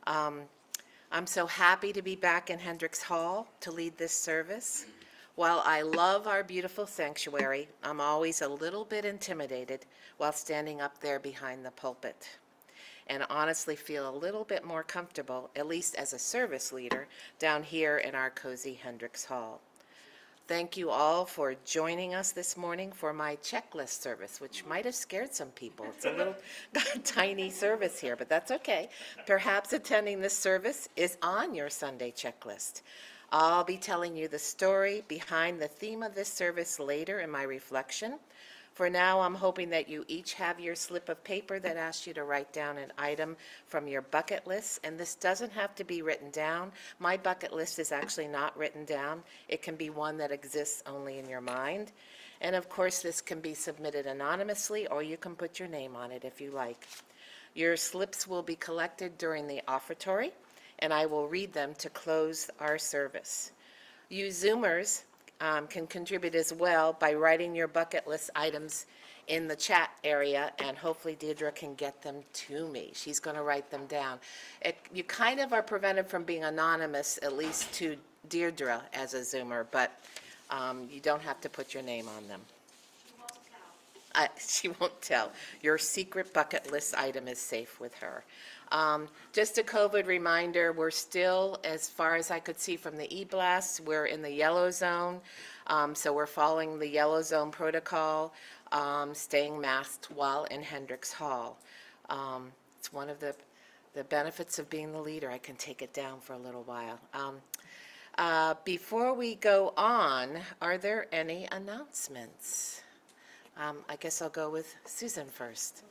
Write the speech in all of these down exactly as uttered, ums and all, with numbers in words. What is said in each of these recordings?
Um, I'm so happy to be back in Hendricks Hall to lead this service. While I love our beautiful sanctuary, I'm always a little bit intimidated while standing up there behind the pulpit, and honestly feel a little bit more comfortable, at least as a service leader, down here in our cozy Hendricks Hall. Thank you all for joining us this morning for my checklist service, which might have scared some people. It's a little tiny service here, but that's okay. Perhaps attending this service is on your Sunday checklist. I'll be telling you the story behind the theme of this service later in my reflection. For now, I'm hoping that you each have your slip of paper that asks you to write down an item from your bucket list, and this doesn't have to be written down. My bucket list is actually not written down. It can be one that exists only in your mind. And of course, this can be submitted anonymously, or you can put your name on it if you like. Your slips will be collected during the offertory, and I will read them to close our service. You Zoomers Um, can contribute as well by writing your bucket list items in the chat area, and hopefully Deirdre can get them to me. She's going to write them down. It, you kind of are prevented from being anonymous, at least to Deirdre as a Zoomer, but um, you don't have to put your name on them. She won't tell. Uh, she won't tell. Your secret bucket list item is safe with her. Um, just a COVID reminder, we're still, as far as I could see from the e-blasts, we're in the yellow zone. Um, so we're following the yellow zone protocol, um, staying masked while in Hendricks Hall. Um, it's one of the, the benefits of being the leader. I can take it down for a little while. Um, uh, before we go on, are there any announcements? Um, I guess I'll go with Susan first.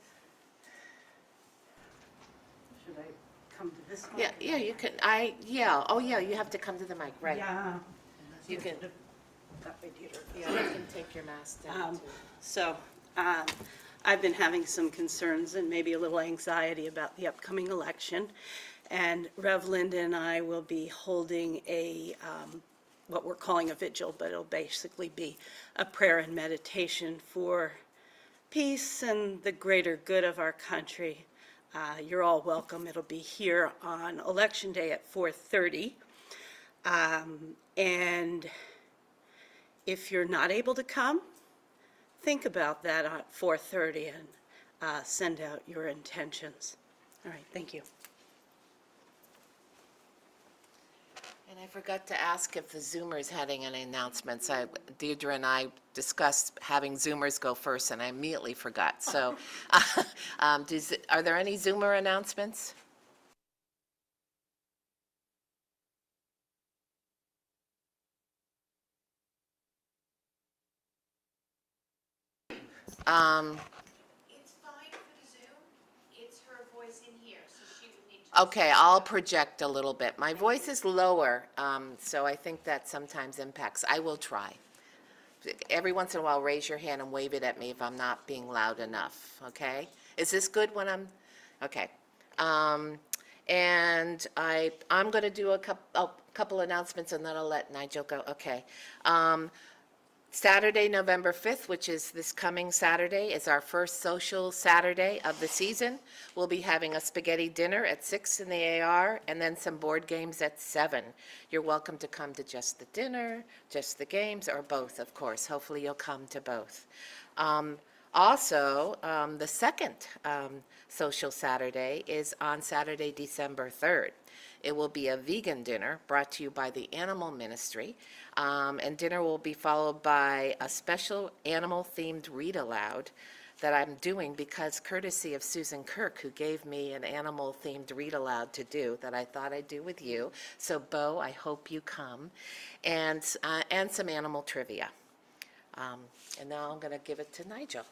Should I come to this one? Yeah, yeah, you can, I, yeah, oh yeah, you have to come to the mic, right. Yeah. You can, That way, Dieter. yeah, you can take your mask down Um, too. So, um, I've been having some concerns and maybe a little anxiety about the upcoming election. And Rev Linda and I will be holding a, um, what we're calling a vigil, but it'll basically be a prayer and meditation for peace and the greater good of our country. Uh, you're all welcome. It'll be here on Election Day at four thirty. Um, and if you're not able to come, think about that at four thirty and uh, send out your intentions. All right, thank you. And I forgot to ask if the Zoomers had any announcements. I, Deirdre and I discussed having Zoomers go first, and I immediately forgot. So, um, does, are there any Zoomer announcements? Um, It's fine for the Zoom. It's her voice in here, so she would need to. okay, I'll project a little bit. My voice is lower, um, so I think that sometimes impacts. I will try. Every once in a while, raise your hand and wave it at me if I'm not being loud enough, okay? Is this good when I'm, okay. Um, and I, I'm going to do a couple, a couple announcements, and then I'll let Nigel go, okay. Um, Saturday, November fifth, which is this coming Saturday, is our first social Saturday of the season. We'll be having a spaghetti dinner at six in the A R, and then some board games at seven. You're welcome to come to just the dinner, just the games, or both, of course. Hopefully you'll come to both. Um, also, um, the second um, social Saturday is on Saturday, December third. It will be a vegan dinner brought to you by the Animal Ministry, um, and dinner will be followed by a special animal-themed read-aloud that I'm doing because courtesy of Susan Kirk, who gave me an animal-themed read-aloud to do that I thought I'd do with you. So, Bo, I hope you come, and, uh, and some animal trivia. Um, and now I'm going to give it to Nigel.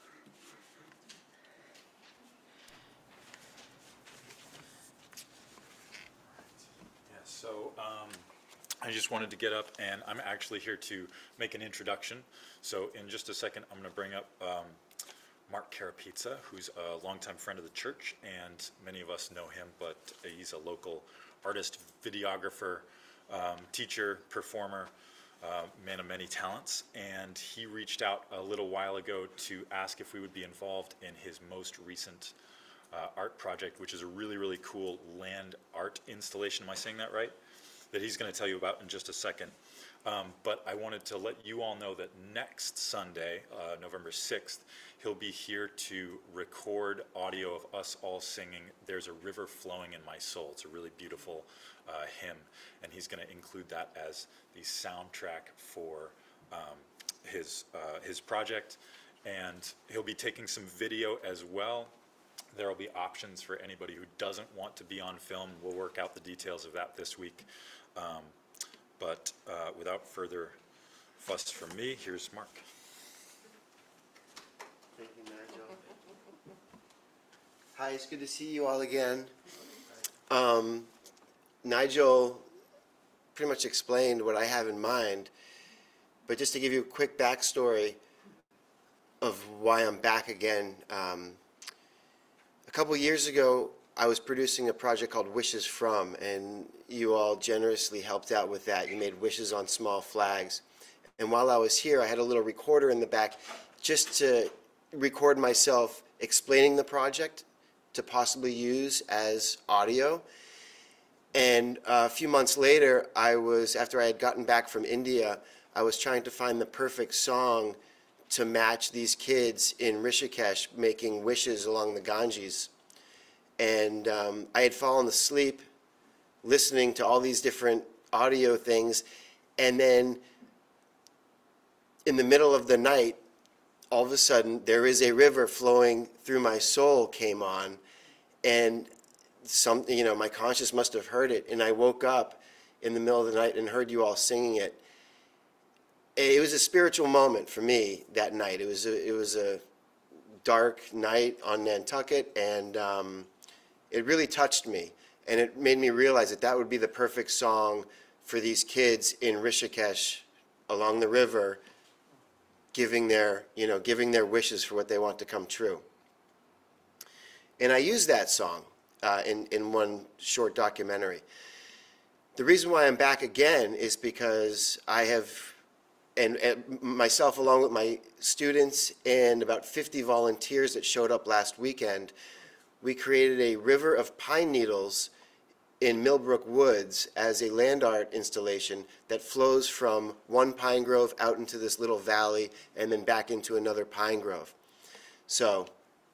So um, I just wanted to get up, and I'm actually here to make an introduction. So in just a second, I'm going to bring up um, Mark Carapizza, who's a longtime friend of the church, and many of us know him, but he's a local artist, videographer, um, teacher, performer, uh, man of many talents. And he reached out a little while ago to ask if we would be involved in his most recent uh, art project, which is a really, really cool land art installation. Am I saying that right? That he's going to tell you about in just a second. Um, but I wanted to let you all know that next Sunday, uh, November sixth, he'll be here to record audio of us all singing "There's a River Flowing in My Soul." It's a really beautiful uh, hymn, and he's going to include that as the soundtrack for um, his, uh, his project. And he'll be taking some video as well. There will be options for anybody who doesn't want to be on film. We'll work out the details of that this week. Um, But uh, without further fuss from me, here's Mark. Thank you, Nigel. Hi, it's good to see you all again. Um, Nigel pretty much explained what I have in mind, but just to give you a quick backstory of why I'm back again. Um, a couple years ago, I was producing a project called Wishes From, and you all generously helped out with that. You made wishes on small flags. And while I was here, I had a little recorder in the back just to record myself explaining the project to possibly use as audio. And a few months later, I was, after I had gotten back from India, I was trying to find the perfect song to match these kids in Rishikesh making wishes along the Ganges. And um, I had fallen asleep listening to all these different audio things, and then in the middle of the night, all of a sudden, "There Is a River Flowing Through My Soul" came on, and some, you know, my conscience must have heard it, and I woke up in the middle of the night and heard you all singing it. It was a spiritual moment for me that night. It was a, it was a dark night on Nantucket, and um, it really touched me, and it made me realize that that would be the perfect song for these kids in Rishikesh along the river, giving their, you know, giving their wishes for what they want to come true. And I used that song uh, in, in one short documentary. The reason why I'm back again is because I have, and, and myself along with my students and about fifty volunteers that showed up last weekend, we created a river of pine needles in Millbrook Woods as a land art installation that flows from one pine grove out into this little valley and then back into another pine grove. So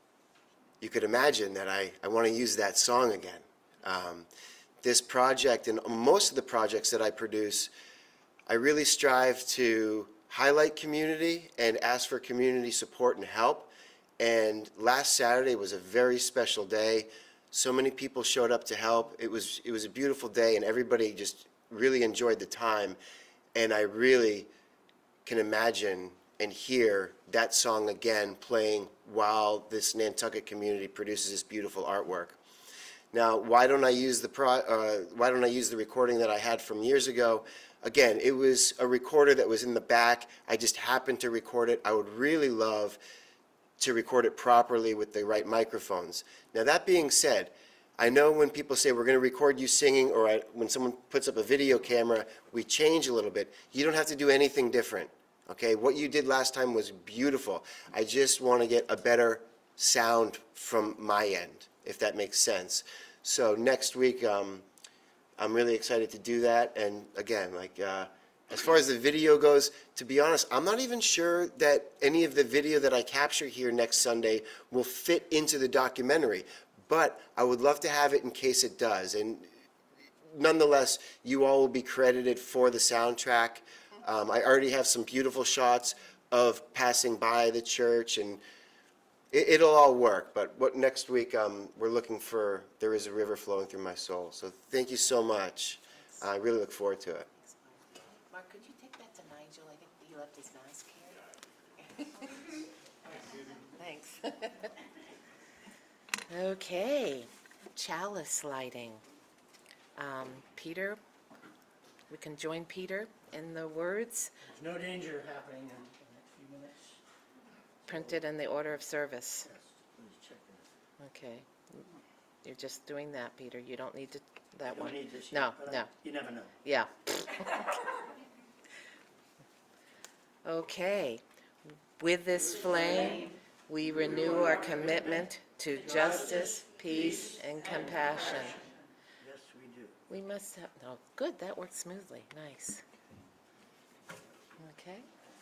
you could imagine that I, I want to use that song again. Um, this project and most of the projects that I produce, I really strive to highlight community and ask for community support and help. And last Saturday was a very special day. So many people showed up to help. It was, it was a beautiful day, and everybody just really enjoyed the time. And I really can imagine and hear that song again playing while this Nantucket community produces this beautiful artwork. Now, why don't I use the pro, uh, why don't I use the recording that I had from years ago? Again, it was a recorder that was in the back. I just happened to record it. I would really love to record it properly with the right microphones. Now, that being said, I know when people say we're going to record you singing, or I, when someone puts up a video camera, we change a little bit. You don't have to do anything different, okay? What you did last time was beautiful. I just want to get a better sound from my end, if that makes sense. So next week, um, I'm really excited to do that. And again, like, uh, as far as the video goes, to be honest, I'm not even sure that any of the video that I capture here next Sunday will fit into the documentary, but I would love to have it in case it does. And nonetheless, you all will be credited for the soundtrack. Um, I already have some beautiful shots of passing by the church, and it, it'll all work. But what next week, um, we're looking for "There Is a River Flowing Through My Soul." So thank you so much. I really look forward to it. Mark, could you take that to Nigel? I think he left his mask here. Thanks. Okay, chalice lighting. Um, Peter, we can join Peter in the words There's no danger happening in the next few minutes. printed in the order of service. Yes, please check that. Okay. You're just doing that, Peter. You don't need to, that You one. don't need this No, yet, but I- no. You never know. Yeah. Okay. With this flame, we renew our commitment to justice, peace, and compassion. Yes, we do. We must have, no, good, that worked smoothly, nice. Okay.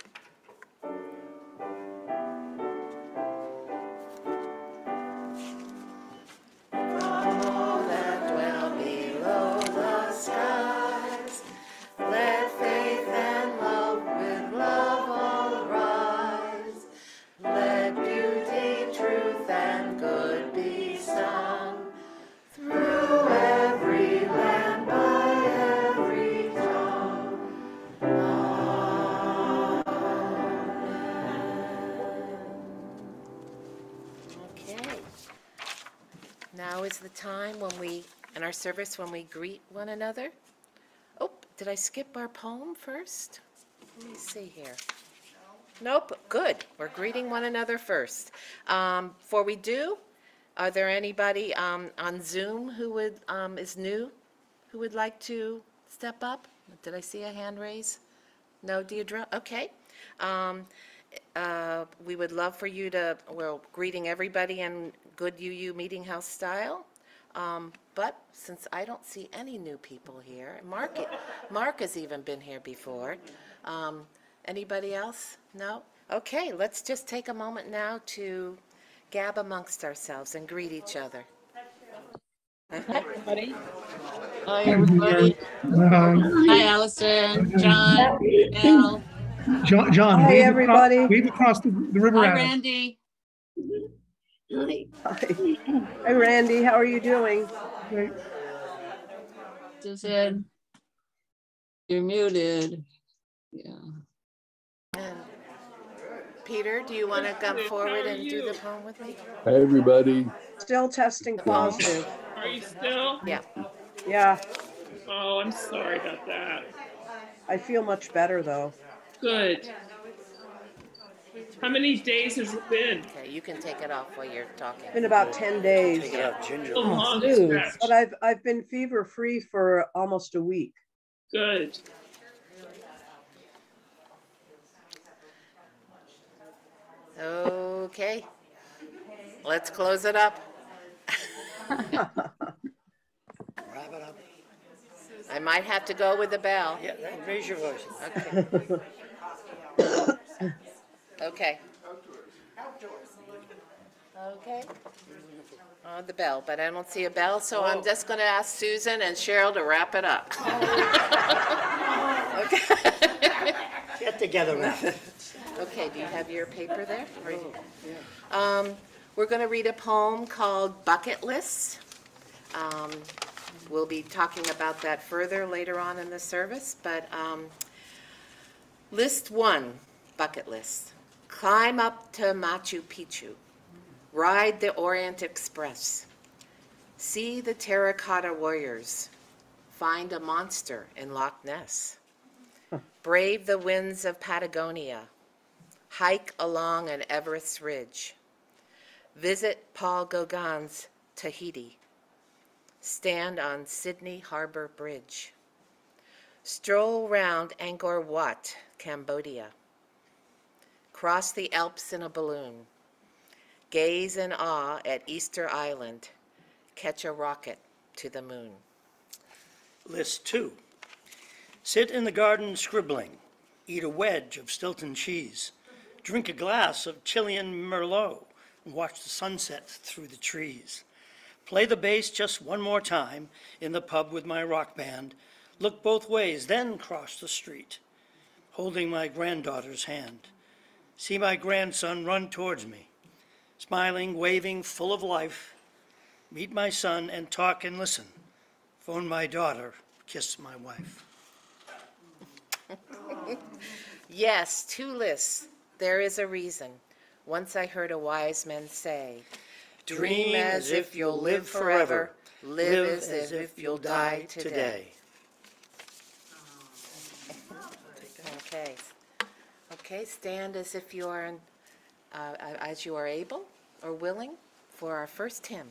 From all that dwell below the skies, let faith and love with love all rise. Let beauty, truth, and good be sung through every land, by every tongue. Okay. Now is the time when we, in our service, when we greet one another. Oh, did I skip our poem first? Let me see here. Nope, good. We're greeting one another first. Um, Before we do, are there anybody um, on Zoom who would, um, is new, who would like to step up? Did I see a hand raise? No, Deirdre? Okay. Um, uh, We would love for you to, we're greeting everybody in good U U Meeting House style. Um, But since I don't see any new people here, Mark, Mark has even been here before. Um, Anybody else? No? Okay, let's just take a moment now to gab amongst ourselves and greet each other. Everybody. Hi, everybody. Uh, Hi, Allison, John, Al. John, John Hi, wave, across, everybody. wave across the, the river Hi, at us. Randy. Hi. Hi, Randy. How are you doing? Great. Susan, you're muted. Yeah. And Peter, do you want to come forward and do the poem with me? Hi, everybody. Still testing The poem? positive. Are you still? Yeah. Yeah, Oh, I'm sorry about that. I feel much better though. Good. How many days has it been? Okay, you can take it off while you're talking. Been about ten days, Take it out ginger. A long dude. stretch. but I've I've been fever free for almost a week. Good. Okay, let's close it up. Wrap it up. I might have to go with the bell. Yeah, raise your voice. Okay. Okay. Okay. Oh, the bell, but I don't see a bell, so I'm just going to ask Susan and Cheryl to wrap it up. Okay. Get together now. Okay, do you have your paper there? Um, We're going to read a poem called Bucket List. Um, We'll be talking about that further later on in the service, but um, list one, bucket list. Climb up to Machu Picchu. Ride the Orient Express. See the terracotta warriors. Find a monster in Loch Ness. Brave the winds of Patagonia. Hike along an Everest ridge. Visit Paul Gauguin's Tahiti. Stand on Sydney Harbor Bridge. Stroll round Angkor Wat, Cambodia. Cross the Alps in a balloon. Gaze in awe at Easter Island. Catch a rocket to the moon. List two. Sit in the garden scribbling. Eat a wedge of Stilton cheese. Drink a glass of Chilean Merlot and watch the sunset through the trees. Play the bass just one more time in the pub with my rock band. Look both ways, then cross the street, holding my granddaughter's hand. See my grandson run towards me, smiling, waving, full of life. Meet my son and talk and listen. Phone my daughter, kiss my wife. Yes, two lists. There is a reason. Once I heard a wise man say, dream as if you'll live forever, live as if you'll die today. Okay. Okay, stand as if you are, in, uh, as you are able or willing for our first hymn.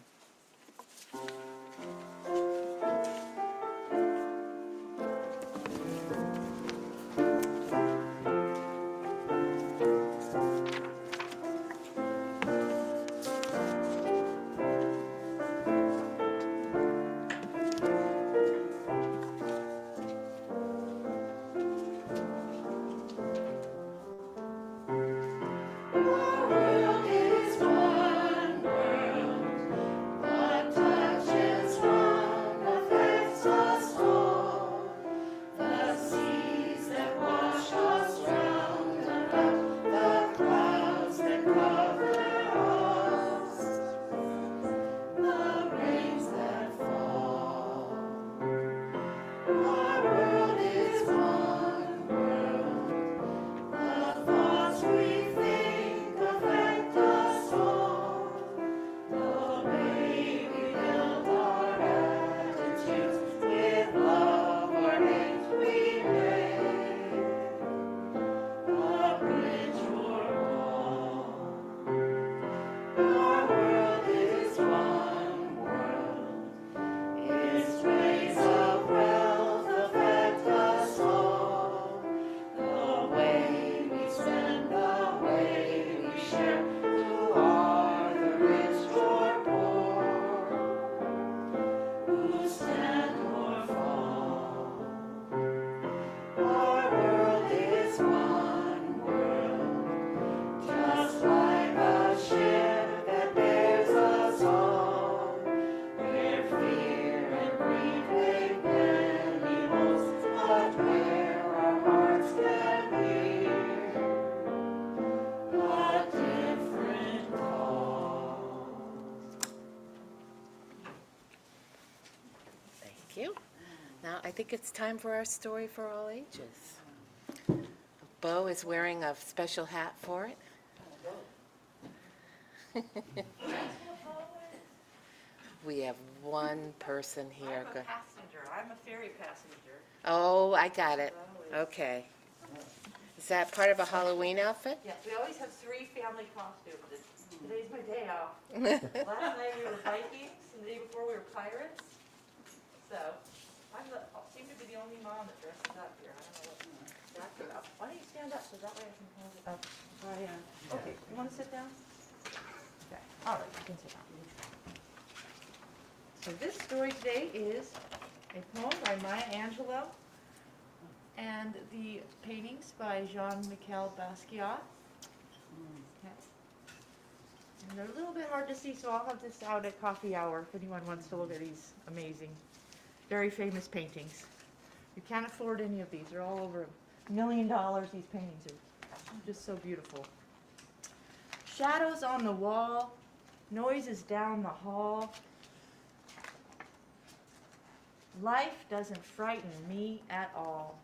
Now, I think it's time for our story for all ages. Bo is wearing a special hat for it. We have one person here. I'm Go- a passenger. I'm a ferry passenger. Oh, I got it. Okay. Is that part of a Halloween outfit? Yeah, we always have three family costumes. It's- Today's my day off. Last night we were Vikings, and the day before we were pirates. So, I'm the, I seem to be the only mom that dresses up here. I don't know what that's about. Why don't you stand up so that way I can hold it up? I, uh, okay, you want to sit down? Okay, all right, you can sit down. So this story today is a poem by Maya Angelou and the paintings by Jean-Michel Basquiat. Okay. And they're a little bit hard to see, so I'll have this out at coffee hour if anyone wants to look at these amazing, very famous paintings. You can't afford any of these. They're all over a million dollars. These paintings are just so beautiful. Shadows on the wall, noises down the hall. Life doesn't frighten me at all.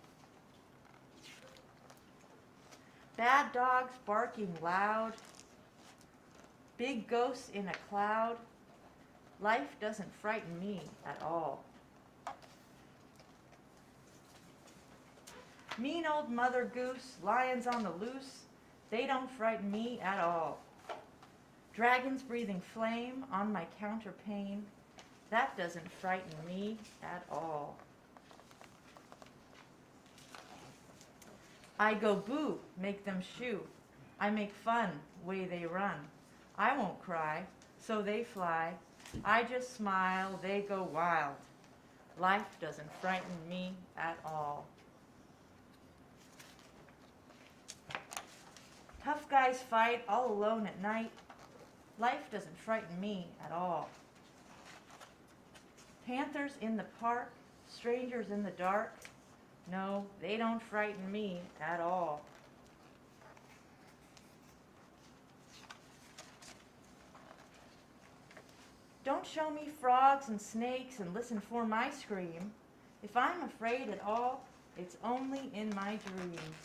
Bad dogs barking loud. Big ghosts in a cloud. Life doesn't frighten me at all. Mean old Mother Goose, lions on the loose, they don't frighten me at all. Dragons breathing flame on my counterpane, that doesn't frighten me at all. I go boo, make them shoo. I make fun, way they run. I won't cry, so they fly. I just smile, they go wild. Life doesn't frighten me at all. Tough guys fight all alone at night. Life doesn't frighten me at all. Panthers in the park, strangers in the dark. No, they don't frighten me at all. Don't show me frogs and snakes and listen for my scream. If I'm afraid at all, it's only in my dreams.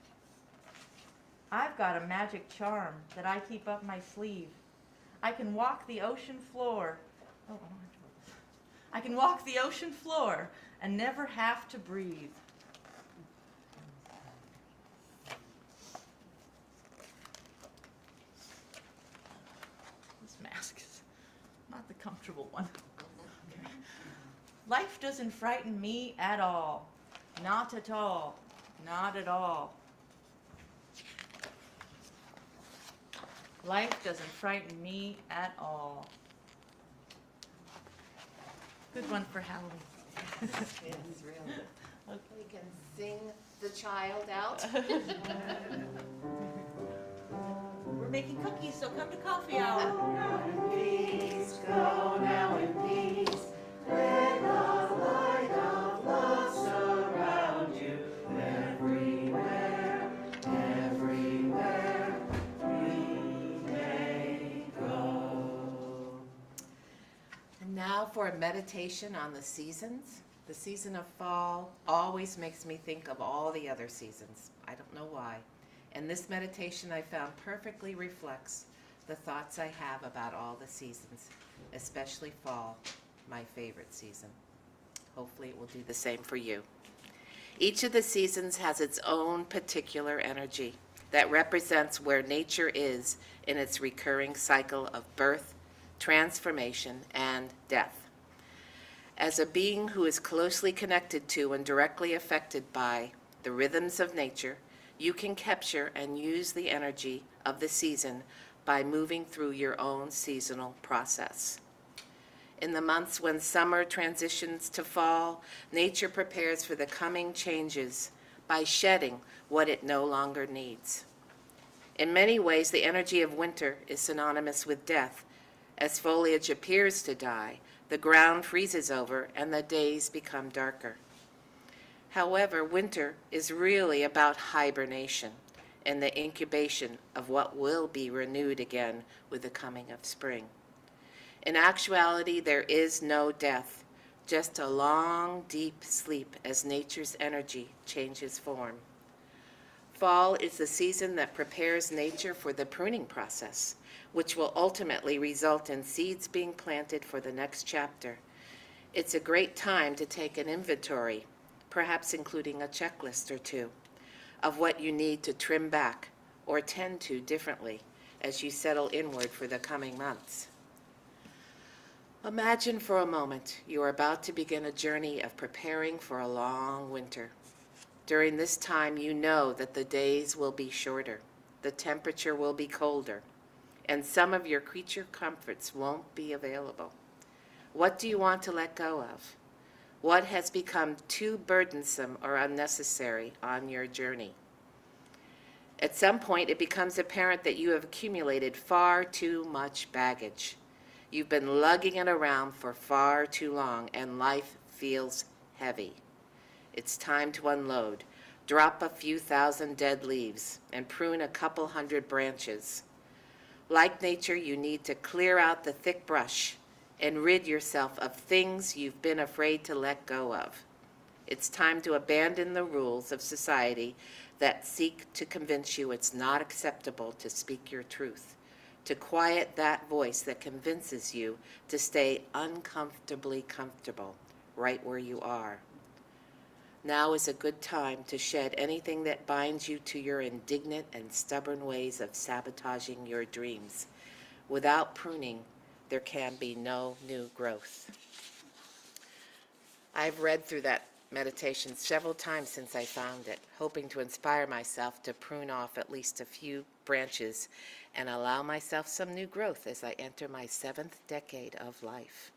I've got a magic charm that I keep up my sleeve. I can walk the ocean floor. Oh, I don't have to put this. I can walk the ocean floor and never have to breathe. This mask is not the comfortable one. Okay. Life doesn't frighten me at all. Not at all. Not at all. Life doesn't frighten me at all. Good one for Halloween. Yes, really. We can sing the child out. We're making cookies, so come to coffee hour. Peace, go now in peace. Let the light of love surround you everywhere, everywhere we may go. And now for a meditation on the seasons. The season of fall always makes me think of all the other seasons. I don't know why. And this meditation I found perfectly reflects the thoughts I have about all the seasons, especially fall, my favorite season. Hopefully it will do the same for you. Each of the seasons has its own particular energy that represents where nature is in its recurring cycle of birth, transformation, and death. As a being who is closely connected to and directly affected by the rhythms of nature, you can capture and use the energy of the season by moving through your own seasonal process. In the months when summer transitions to fall, nature prepares for the coming changes by shedding what it no longer needs. In many ways, the energy of winter is synonymous with death. As foliage appears to die, the ground freezes over and the days become darker. However, winter is really about hibernation and the incubation of what will be renewed again with the coming of spring. In actuality, there is no death, just a long, deep sleep as nature's energy changes form. Fall is the season that prepares nature for the pruning process, which will ultimately result in seeds being planted for the next chapter. It's a great time to take an inventory, perhaps including a checklist or two, of what you need to trim back or tend to differently as you settle inward for the coming months. Imagine for a moment you are about to begin a journey of preparing for a long winter. During this time, you know that the days will be shorter, the temperature will be colder, and some of your creature comforts won't be available. What do you want to let go of? What has become too burdensome or unnecessary on your journey? At some point, it becomes apparent that you have accumulated far too much baggage. You've been lugging it around for far too long, and life feels heavy. It's time to unload, drop a few thousand dead leaves, and prune a couple hundred branches. Like nature, you need to clear out the thick brush and rid yourself of things you've been afraid to let go of. It's time to abandon the rules of society that seek to convince you it's not acceptable to speak your truth, to quiet that voice that convinces you to stay uncomfortably comfortable right where you are. Now is a good time to shed anything that binds you to your indignant and stubborn ways of sabotaging your dreams. Without pruning, there can be no new growth. I've read through that meditation several times since I found it, hoping to inspire myself to prune off at least a few branches and allow myself some new growth as I enter my seventh decade of life.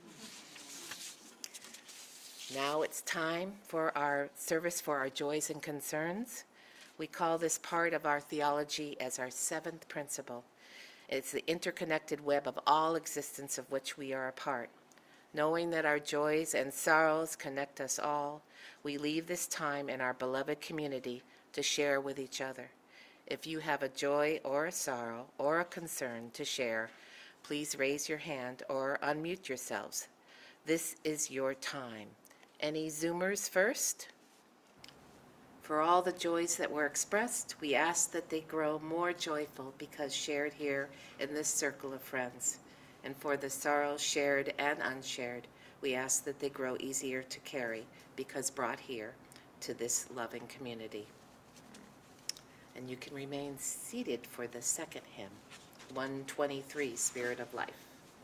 Now it's time for our service for our joys and concerns. We call this part of our theology as our seventh principle. It's the interconnected web of all existence of which we are a part. Knowing that our joys and sorrows connect us all, we leave this time in our beloved community to share with each other. If you have a joy or a sorrow or a concern to share, please raise your hand or unmute yourselves. This is your time. Any Zoomers first? For all the joys that were expressed, we ask that they grow more joyful because shared here in this circle of friends. And for the sorrows shared and unshared, we ask that they grow easier to carry because brought here to this loving community. And you can remain seated for the second hymn, one twenty-three, Spirit of Life.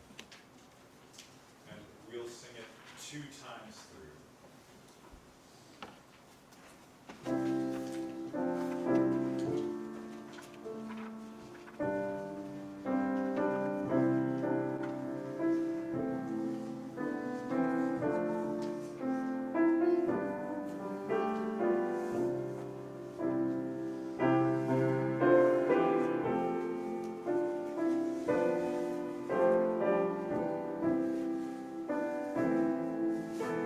And we'll sing it two times through. Spirit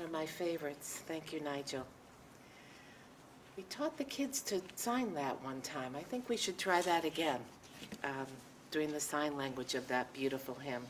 of my favorites. Thank you, Nigel. We taught the kids to sign that one time. I think we should try that again, um, doing the sign language of that beautiful hymn.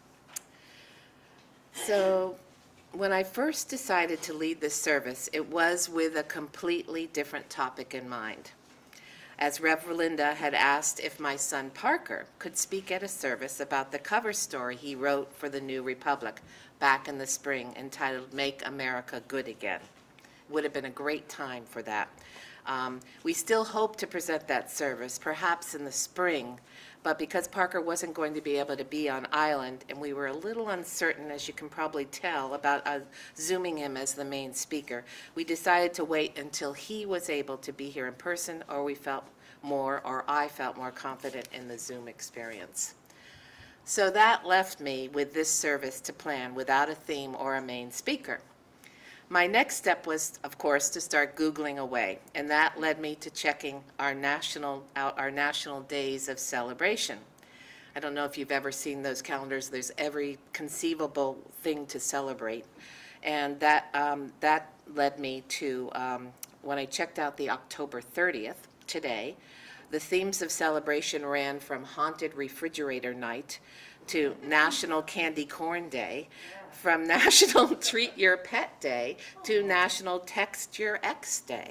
So when I first decided to lead this service, it was with a completely different topic in mind. As Reverend Linda had asked if my son Parker could speak at a service about the cover story he wrote for the New Republic back in the spring entitled Make America Good Again. Would have been a great time for that. Um, we still hope to present that service, perhaps in the spring, but because Parker wasn't going to be able to be on island, and we were a little uncertain, as you can probably tell, about uh, Zooming him as the main speaker, we decided to wait until he was able to be here in person, or we felt more, or I felt more confident in the Zoom experience. So that left me with this service to plan without a theme or a main speaker. My next step was, of course, to start Googling away, and that led me to checking our national, our national days of celebration. I don't know if you've ever seen those calendars. There's every conceivable thing to celebrate. And that, um, that led me to, um, when I checked out the October thirtieth, today, the themes of celebration ran from Haunted Refrigerator Night to National Candy Corn Day, from National Treat Your Pet Day to National Text Your Ex Day.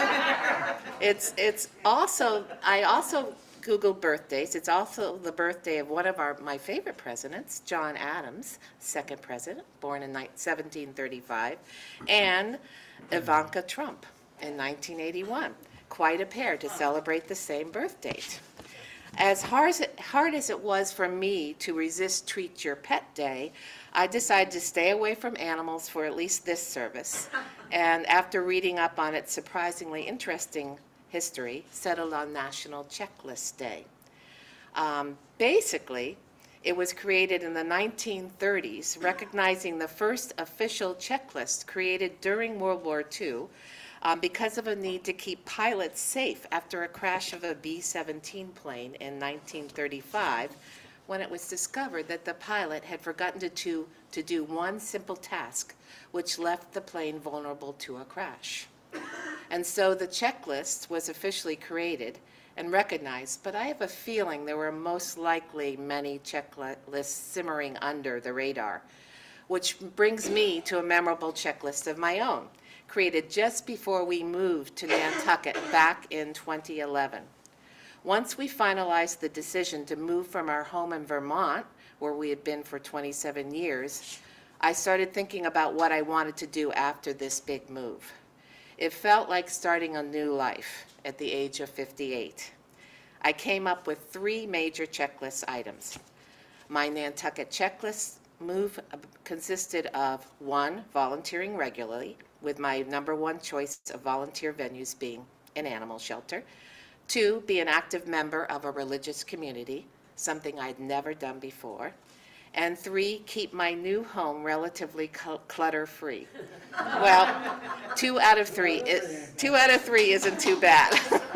It's, it's also, I also Googled birthdays. It's also the birthday of one of our, my favorite presidents, John Adams, second president, born in seventeen thirty-five, and Ivanka Trump in nineteen eighty-one. Quite a pair to celebrate the same birth date. As hard as, it, hard as it was for me to resist Treat Your Pet Day, I decided to stay away from animals for at least this service. And after reading up on its surprisingly interesting history, settled on National Checklist Day. Um, basically, it was created in the nineteen thirties, recognizing the first official checklist created during World War Two, Um, because of a need to keep pilots safe after a crash of a B seventeen plane in nineteen thirty-five, when it was discovered that the pilot had forgotten to, to, to do one simple task, which left the plane vulnerable to a crash. And so the checklist was officially created and recognized, but I have a feeling there were most likely many checklists simmering under the radar, which brings me to a memorable checklist of my own, created just before we moved to Nantucket back in twenty eleven. Once we finalized the decision to move from our home in Vermont, where we had been for twenty-seven years, I started thinking about what I wanted to do after this big move. It felt like starting a new life at the age of fifty-eight. I came up with three major checklist items. My Nantucket checklist move consisted of, one, volunteering regularly, with my number one choice of volunteer venues being an animal shelter. Two, be an active member of a religious community, something I'd never done before. And three, keep my new home relatively clutter-free. Well, two out of three, is, two out of three isn't too bad.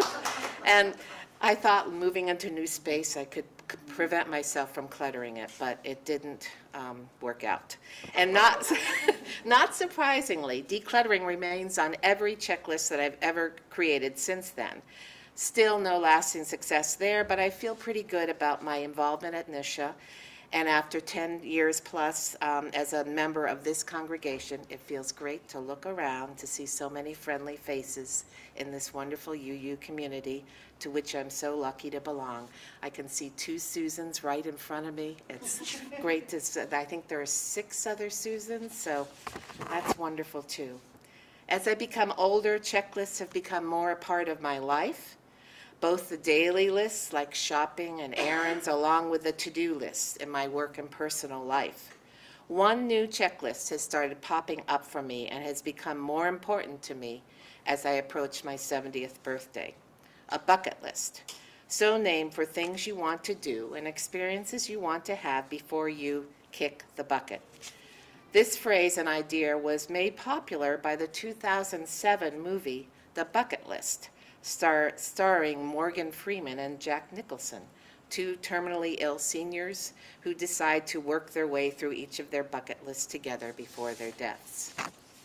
And I thought moving into new space, I could prevent myself from cluttering it, but it didn't um, work out. And not, not surprisingly, decluttering remains on every checklist that I've ever created since then. Still no lasting success there, but I feel pretty good about my involvement at N I S H A. And after ten years plus um, as a member of this congregation, it feels great to look around to see so many friendly faces in this wonderful U U community to which I'm so lucky to belong. I can see two Susans right in front of me. It's great to see. I think there are six other Susans, so that's wonderful too. As I become older, checklists have become more a part of my life. Both the daily lists, like shopping and errands, along with the to-do lists in my work and personal life. One new checklist has started popping up for me and has become more important to me as I approach my seventieth birthday. A bucket list, so named for things you want to do and experiences you want to have before you kick the bucket. This phrase and idea was made popular by the two thousand seven movie, The Bucket List, Star, starring Morgan Freeman and Jack Nicholson, two terminally ill seniors who decide to work their way through each of their bucket lists together before their deaths.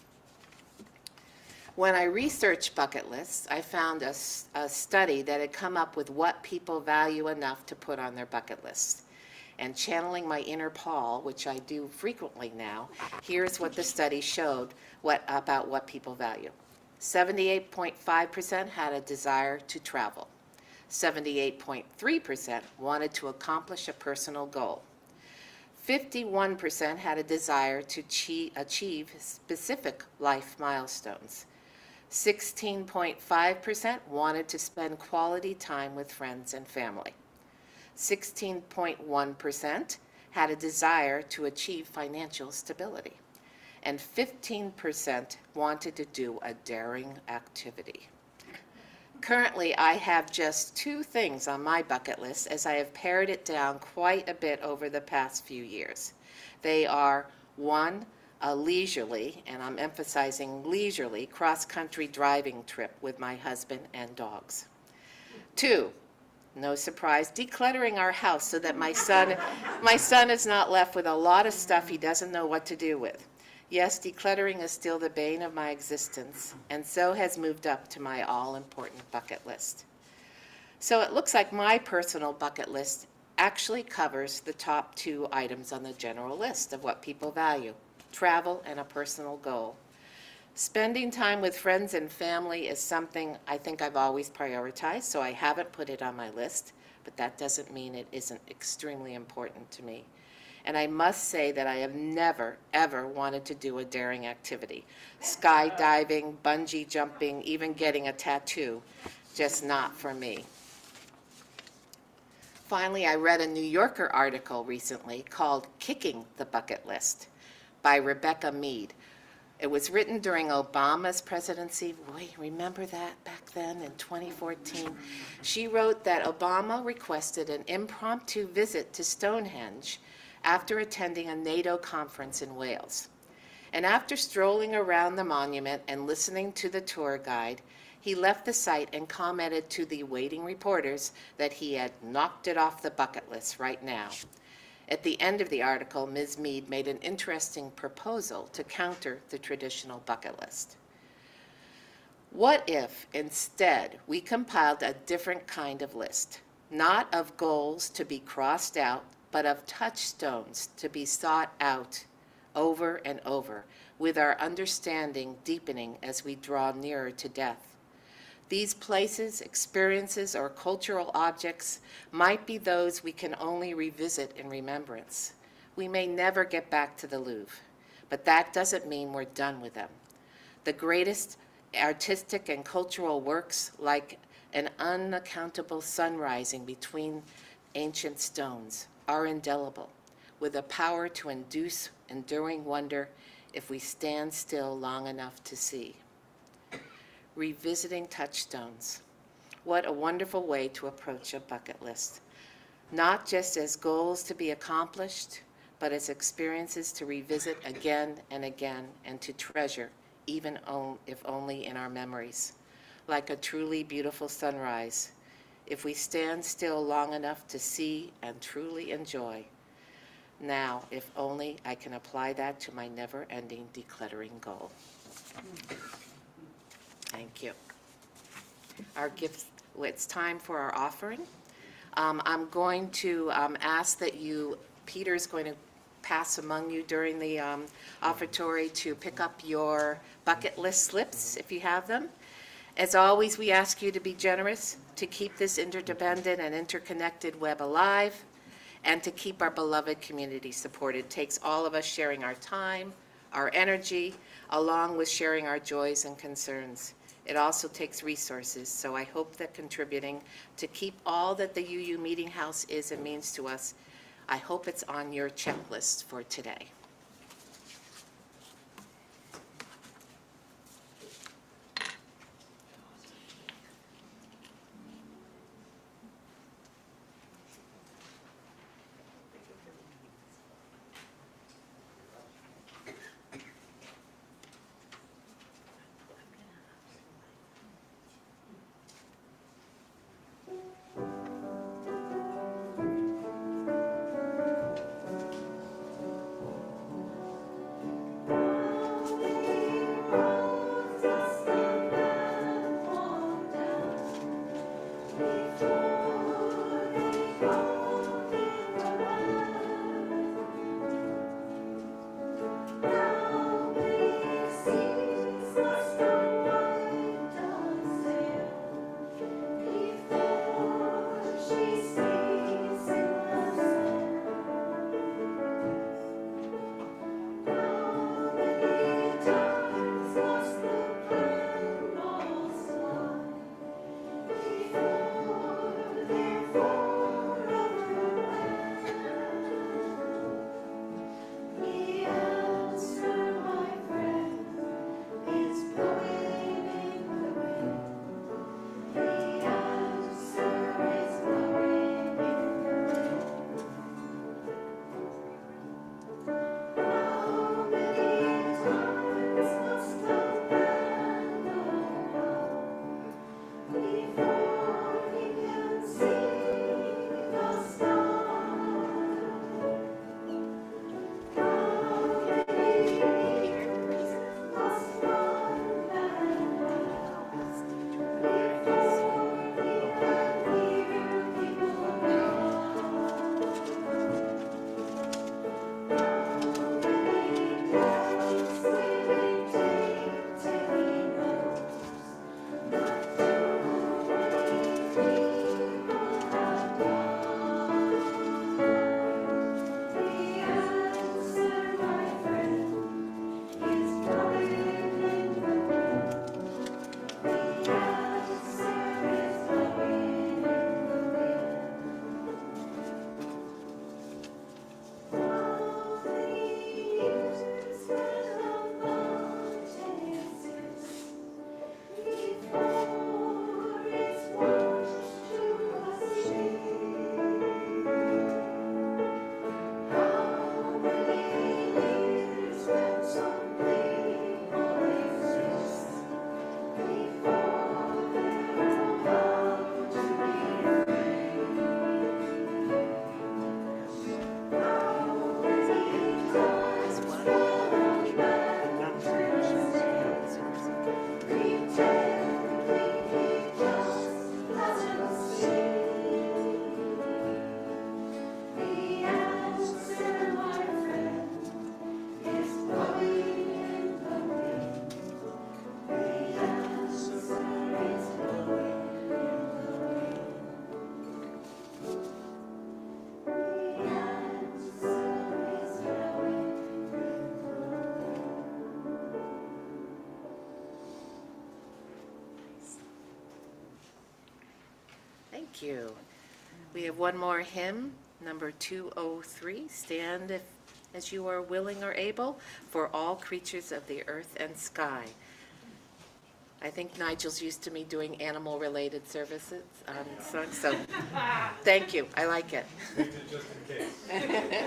When I researched bucket lists, I found a, s- a study that had come up with what people value enough to put on their bucket lists. And channeling my inner Paul, which I do frequently now, here's what the study showed what, about what people value. seventy-eight point five percent had a desire to travel. seventy-eight point three percent wanted to accomplish a personal goal. fifty-one percent had a desire to achieve, achieve specific life milestones. sixteen point five percent wanted to spend quality time with friends and family. sixteen point one percent had a desire to achieve financial stability. And fifteen percent wanted to do a daring activity. Currently, I have just two things on my bucket list as I have pared it down quite a bit over the past few years. They are, one, a leisurely, and I'm emphasizing leisurely, cross-country driving trip with my husband and dogs. Two, no surprise, decluttering our house so that my son, my son is not left with a lot of stuff he doesn't know what to do with. Yes, decluttering is still the bane of my existence, and so has moved up to my all-important bucket list. So it looks like my personal bucket list actually covers the top two items on the general list of what people value: travel and a personal goal. Spending time with friends and family is something I think I've always prioritized, so I haven't put it on my list, but that doesn't mean it isn't extremely important to me. And I must say that I have never, ever wanted to do a daring activity. Skydiving, bungee jumping, even getting a tattoo, just not for me. Finally, I read a New Yorker article recently called Kicking the Bucket List by Rebecca Mead. It was written during Obama's presidency. Wait, remember that back then in twenty fourteen? She wrote that Obama requested an impromptu visit to Stonehenge after attending a NATO conference in Wales. And after strolling around the monument and listening to the tour guide, he left the site and commented to the waiting reporters that he had knocked it off the bucket list right now. At the end of the article, Miz Mead made an interesting proposal to counter the traditional bucket list. What if, instead, we compiled a different kind of list, not of goals to be crossed out, but of touchstones to be sought out over and over, with our understanding deepening as we draw nearer to death? These places, experiences, or cultural objects might be those we can only revisit in remembrance. We may never get back to the Louvre, but that doesn't mean we're done with them. The greatest artistic and cultural works, like an unaccountable sun rising between ancient stones, are indelible, with a power to induce enduring wonder if we stand still long enough to see. Revisiting touchstones. What a wonderful way to approach a bucket list. Not just as goals to be accomplished, but as experiences to revisit again and again and to treasure, even if only in our memories. Like a truly beautiful sunrise, if we stand still long enough to see and truly enjoy. Now, if only I can apply that to my never-ending decluttering goal. Thank you. Our gifts, it's time for our offering. Um, I'm going to um, ask that you, Peter's going to pass among you during the um, offertory to pick up your bucket list slips if you have them. As always, we ask you to be generous, to keep this interdependent and interconnected web alive, and to keep our beloved community supported. It takes all of us sharing our time, our energy, along with sharing our joys and concerns. It also takes resources, so I hope that contributing to keep all that the U U Meeting House is and means to us, I hope it's on your checklist for today. Thank you. We have one more hymn, number two oh three. Stand if, as you are willing or able, for all creatures of the earth and sky. I think Nigel's used to me doing animal-related services on songs, so thank you. I like it. Just in case.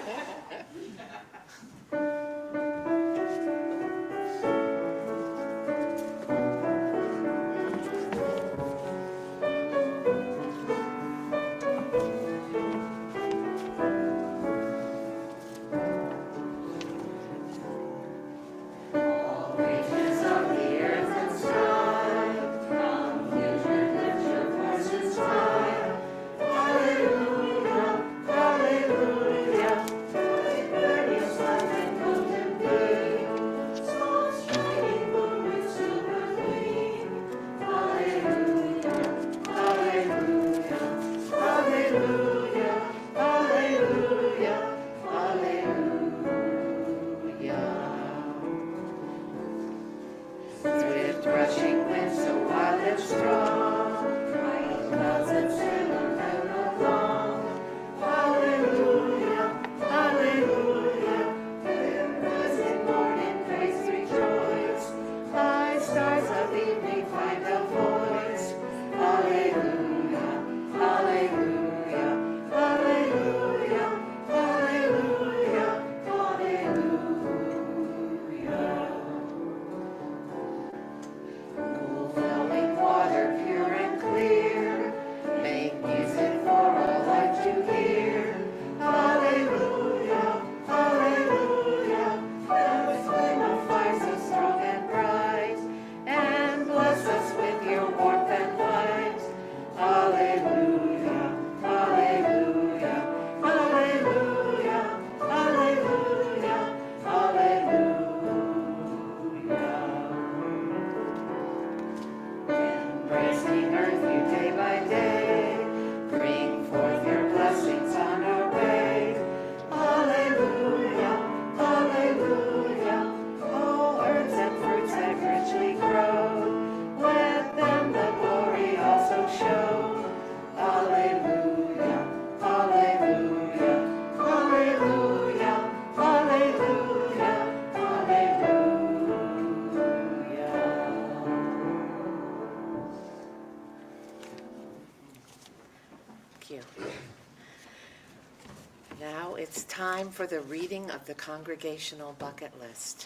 Now it's time for the reading of the congregational bucket list.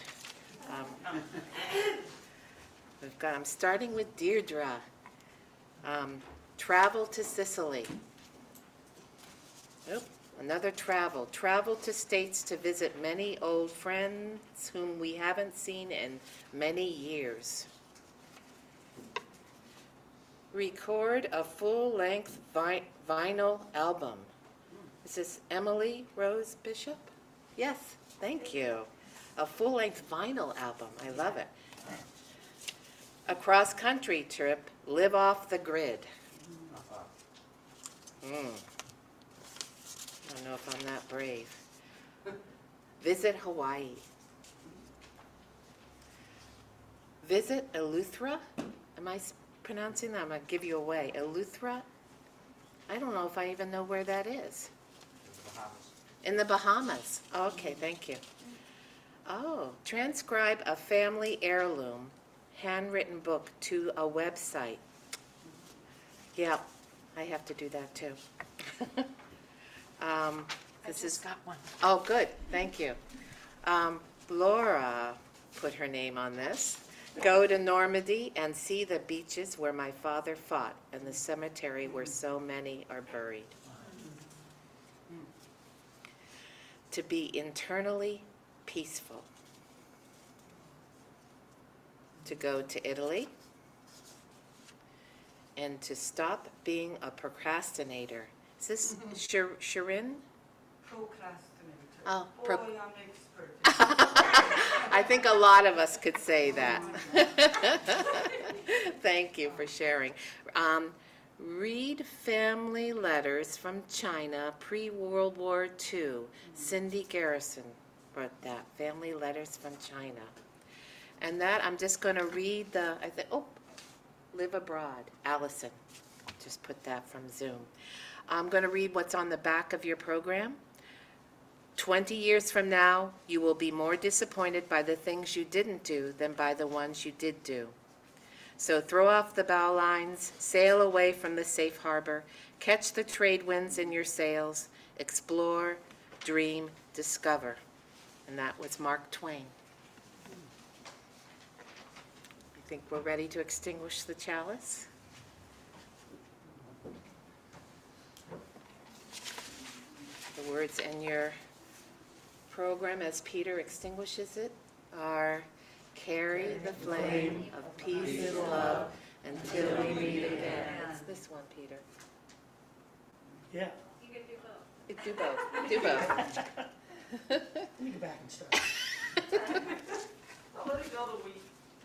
Um, we've got, I'm starting with Deirdre. Um, travel to Sicily. Oop, another travel. Travel to states to visit many old friends whom we haven't seen in many years. Record a full-length vi vinyl album. Is this Emily Rose Bishop? Yes, thank you. A full-length vinyl album. I love it. A cross-country trip. Live off the grid. Mm. I don't know if I'm that brave. Visit Hawaii. Visit Eleuthera. Am I pronouncing that? I'm going to give you away. Eleuthera? I don't know if I even know where that is. In the Bahamas. Okay, thank you. Oh, transcribe a family heirloom, handwritten book to a website. Yeah, I have to do that too. um, this is got one. Oh, good, thank you. Um, Laura put her name on this. Go to Normandy and see the beaches where my father fought and the cemetery where so many are buried. To be internally peaceful. To go to Italy. And to stop being a procrastinator. Is this Shir Shirin? Procrastinator. Oh, pro Boy, I'm expert. I think a lot of us could say that. Thank you for sharing. Um, read family letters from China pre-World War Two. Cindy Garrison wrote that, family letters from China. And that, I'm just going to read the, I think, oh, live abroad, Allison. just put that from Zoom. I'm going to read what's on the back of your program. twenty years from now, you will be more disappointed by the things you didn't do than by the ones you did do. So throw off the bow lines, sail away from the safe harbor, catch the trade winds in your sails, explore, dream, discover. And that was Mark Twain. I think we're ready to extinguish the chalice. The words in your program as Peter extinguishes it are, carry the flame of peace and love until we meet again. It's this one, Peter. Yeah. You can do both. Do both, do both. Let me go back and start. I'll let it go the week.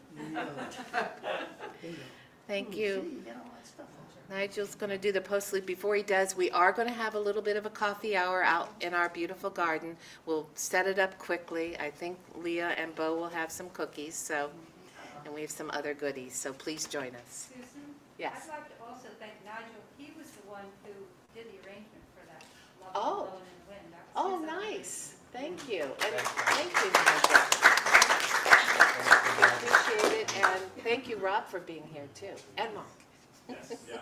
Thank See, you. you got all that stuff on there. Nigel's going to do the post-luke. Before he does, we are going to have a little bit of a coffee hour out in our beautiful garden. We'll set it up quickly. I think Leah and Bo will have some cookies, so, and we have some other goodies, so please join us. Susan? Yes. I'd like to also thank Nigel. He was the one who did the arrangement for that. Love Oh. Blowing in the Wind. That was Oh, his idea. nice. Thank you. And thank you, Nigel. We appreciate it, and thank you, Rob, for being here, too, and Mark. Yes, yeah.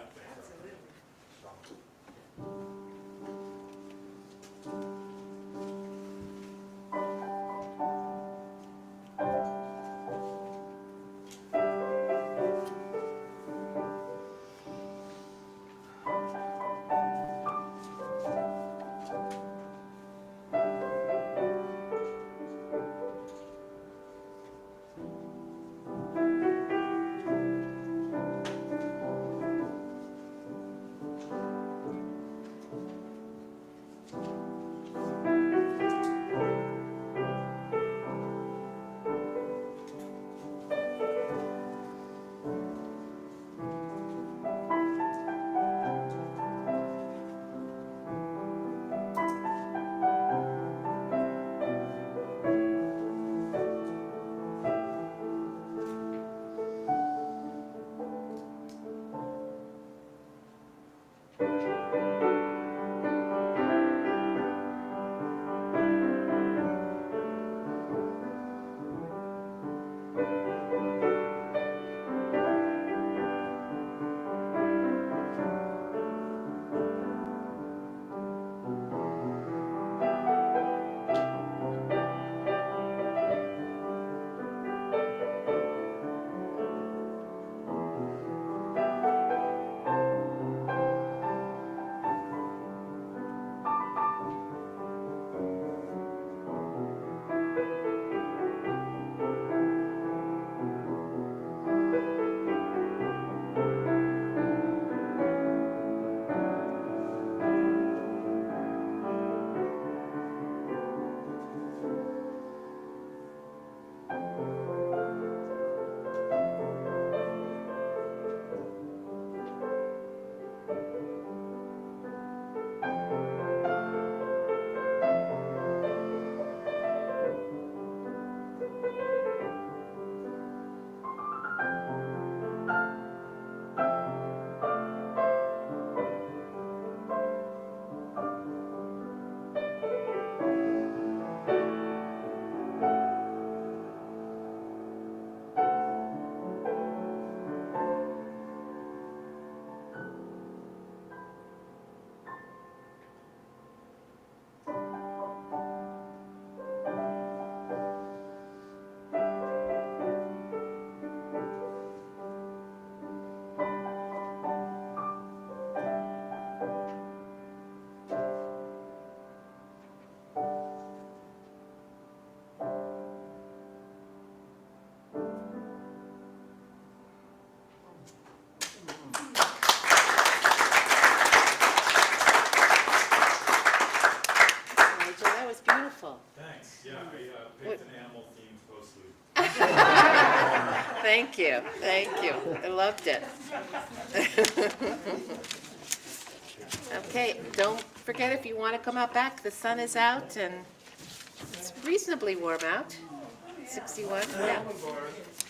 Thank you, thank you. I loved it. Okay, don't forget if you want to come out back, the sun is out and it's reasonably warm out. sixty-one, yeah.